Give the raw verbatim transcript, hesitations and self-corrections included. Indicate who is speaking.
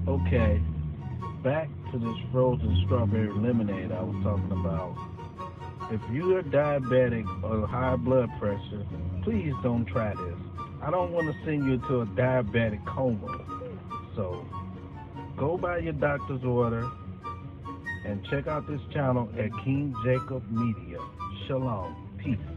Speaker 1: Okay, back to this frozen strawberry lemonade I was talking about. If you're diabetic or high blood pressure, please don't try this. I don't want to send you into a diabetic coma. So go by your doctor's order and check out this channel at King Jacob Media. Shalom. Peace.